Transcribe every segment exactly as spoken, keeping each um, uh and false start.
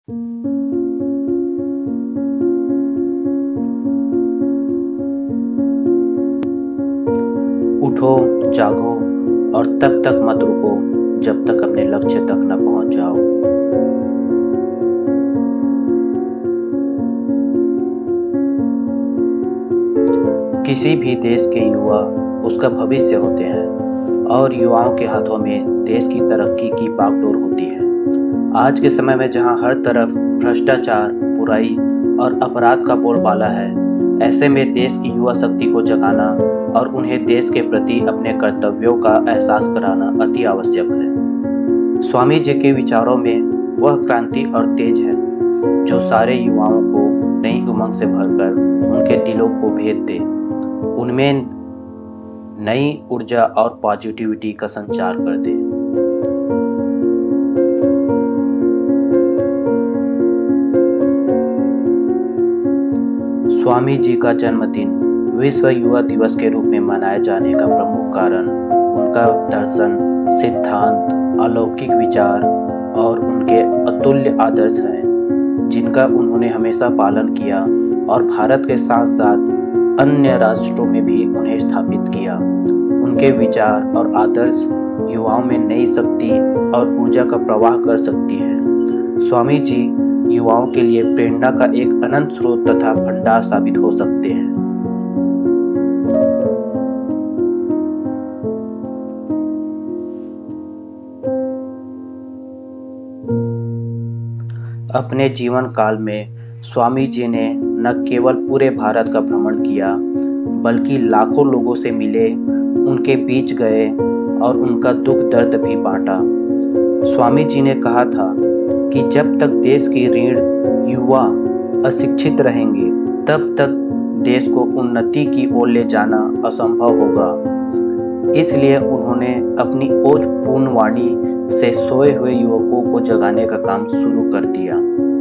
उठो, जागो और तब तक मत रुको जब तक अपने लक्ष्य तक न पहुंच जाओ। किसी भी देश के युवा उसका भविष्य होते हैं और युवाओं के हाथों में देश की तरक्की की बागडोर होती है। आज के समय में जहां हर तरफ भ्रष्टाचार, बुराई और अपराध का बोलबाला है, ऐसे में देश की युवा शक्ति को जगाना और उन्हें देश के प्रति अपने कर्तव्यों का एहसास कराना अति आवश्यक है। स्वामी जी के विचारों में वह क्रांति और तेज है जो सारे युवाओं को नई उमंग से भरकर उनके दिलों को भेद दे, उनमें नई ऊर्जा और पॉजिटिविटी का संचार कर दे। स्वामी जी का जन्मदिन विश्व युवा दिवस के रूप में मनाए जाने का प्रमुख कारण उनका दर्शन, सिद्धांत, अलौकिक विचार और उनके अतुल्य आदर्श हैं, जिनका उन्होंने हमेशा पालन किया और भारत के साथ साथ अन्य राष्ट्रों में भी उन्हें स्थापित किया। उनके विचार और आदर्श युवाओं में नई शक्ति और ऊर्जा का प्रवाह कर सकती है। स्वामी जी युवाओं के लिए प्रेरणा का एक अनंत स्रोत तथा भंडार साबित हो सकते हैं। अपने जीवन काल में स्वामी जी ने न केवल पूरे भारत का भ्रमण किया, बल्कि लाखों लोगों से मिले, उनके बीच गए और उनका दुख दर्द भी बांटा। स्वामी जी ने कहा था कि जब तक देश की रीढ़ युवा अशिक्षित रहेंगे, तब तक देश को उन्नति की ओर ले जाना असंभव होगा। इसलिए उन्होंने अपनी ओजपूर्ण वाणी से सोए हुए युवकों को जगाने का काम शुरू कर दिया।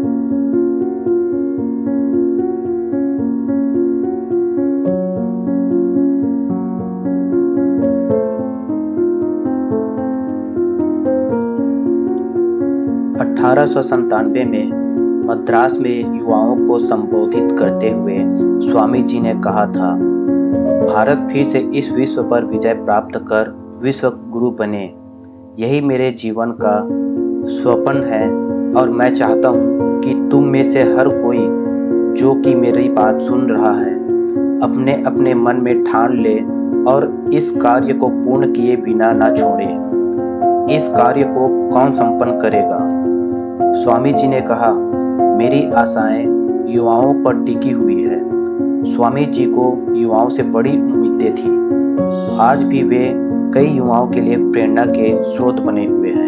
अठारह सौ संतानवे में मद्रास में युवाओं को संबोधित करते हुए स्वामी जी ने कहा था, भारत फिर से इस विश्व पर विजय प्राप्त कर विश्व गुरु बने। यही मेरे जीवन का स्वप्न है और मैं चाहता हूँ कि तुम में से हर कोई जो कि मेरी बात सुन रहा है, अपने अपने मन में ठान ले और इस कार्य को पूर्ण किए बिना ना छोड़े। इस कार्य को कौन संपन्न करेगा? स्वामी जी ने कहा, मेरी आशाएं युवाओं पर टिकी हुई है। स्वामी जी को युवाओं से बड़ी उम्मीदें थी। आज भी वे कई युवाओं के लिए प्रेरणा के स्रोत बने हुए हैं।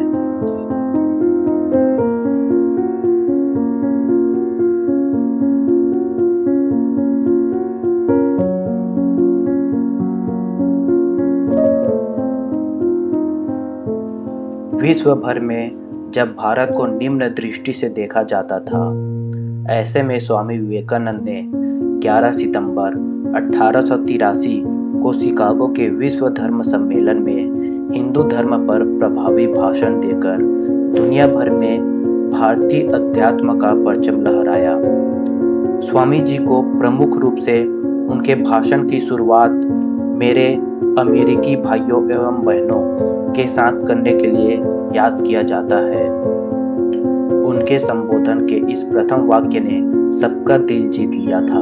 विश्व भर में जब भारत को निम्न दृष्टि से देखा जाता था, ऐसे में स्वामी विवेकानंद ने ग्यारह सितंबर अठारह सौ तिरासी को शिकागो के विश्व धर्म सम्मेलन में हिंदू धर्म पर प्रभावी भाषण देकर दुनिया भर में भारतीय अध्यात्म का परचम लहराया। स्वामी जी को प्रमुख रूप से उनके भाषण की शुरुआत मेरे अमेरिकी भाइयों एवं बहनों के साथ करने के लिए याद किया जाता है। उनके संबोधन के इस प्रथम वाक्य ने सबका दिल जीत लिया था।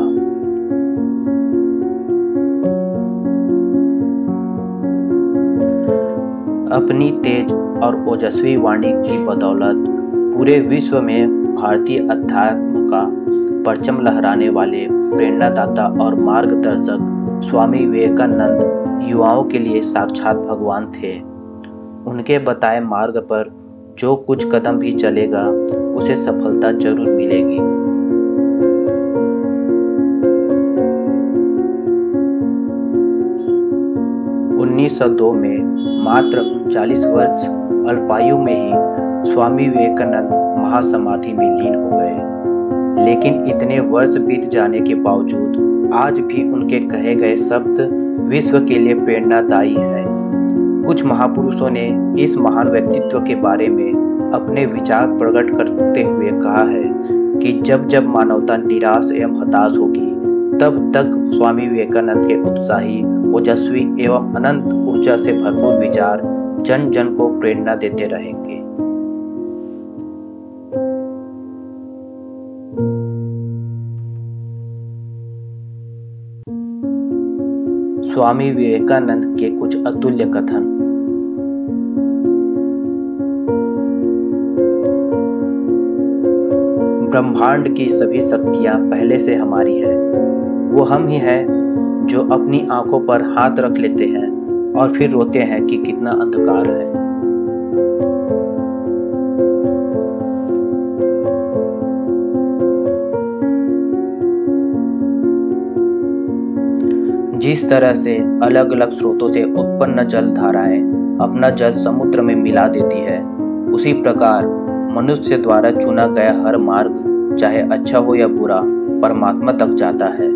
अपनी तेज और ओजस्वी वाणी की बदौलत पूरे विश्व में भारतीय अध्यात्म का परचम लहराने वाले प्रेरणादाता और मार्गदर्शक स्वामी विवेकानंद युवाओं के लिए साक्षात भगवान थे। उनके बताए मार्ग पर जो कुछ कदम भी चलेगा, उसे सफलता जरूर मिलेगी। उन्नीस सौ दो में मात्र उनचालीस वर्ष अल्पायु में ही स्वामी विवेकानंद महासमाधि में लीन हो गए। लेकिन इतने वर्ष बीत जाने के बावजूद आज भी उनके कहे गए शब्द विश्व के लिए प्रेरणादायी हैं। कुछ महापुरुषों ने इस महान व्यक्तित्व के बारे में अपने विचार प्रकट करते हुए कहा है कि जब जब मानवता निराश एवं हताश होगी, तब तक स्वामी विवेकानंद के उत्साही, ओजस्वी एवं अनंत ऊर्जा से भरपूर विचार जन जन को प्रेरणा देते रहेंगे। स्वामी विवेकानंद के कुछ अतुल्य कथन। ब्रह्मांड की सभी शक्तियां पहले से हमारी है। वो हम ही हैं जो अपनी आंखों पर हाथ रख लेते हैं और फिर रोते हैं कि कितना अंधकार है। जिस तरह से अलग अलग स्रोतों से उत्पन्न जल धाराएं अपना जल समुद्र में मिला देती है, उसी प्रकार मनुष्य द्वारा चुना गया हर मार्ग, चाहे अच्छा हो या बुरा, परमात्मा तक जाता है।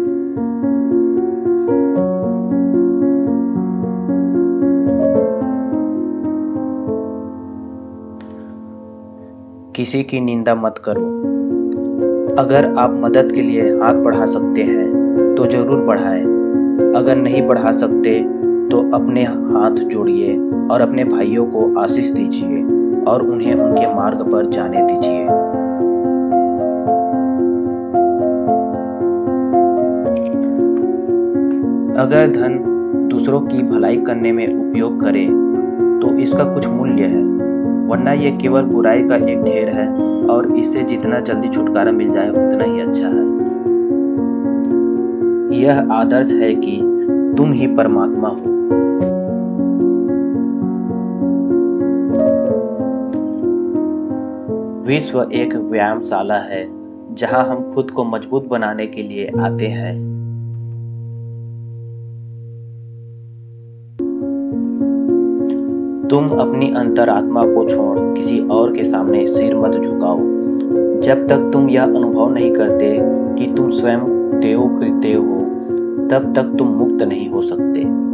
किसी की निंदा मत करो। अगर आप मदद के लिए हाथ बढ़ा सकते हैं तो जरूर बढ़ाएं। अगर नहीं बढ़ा सकते तो अपने हाथ जोड़िए और अपने भाइयों को आशीष दीजिए और उन्हें उनके मार्ग पर जाने दीजिए। अगर धन दूसरों की भलाई करने में उपयोग करे तो इसका कुछ मूल्य है, वरना यह केवल बुराई का एक ढेर है और इससे जितना जल्दी छुटकारा मिल जाए उतना ही अच्छा है। यह आदर्श है कि तुम ही परमात्मा हो। विश्व एक व्यायामशाला है जहां हम खुद को मजबूत बनाने के लिए आते हैं। तुम अपनी अंतरात्मा को छोड़ किसी और के सामने सिर मत झुकाओ। जब तक तुम यह अनुभव नहीं करते कि तुम स्वयं देव के देव हो, तब तक तुम मुक्त नहीं हो सकते।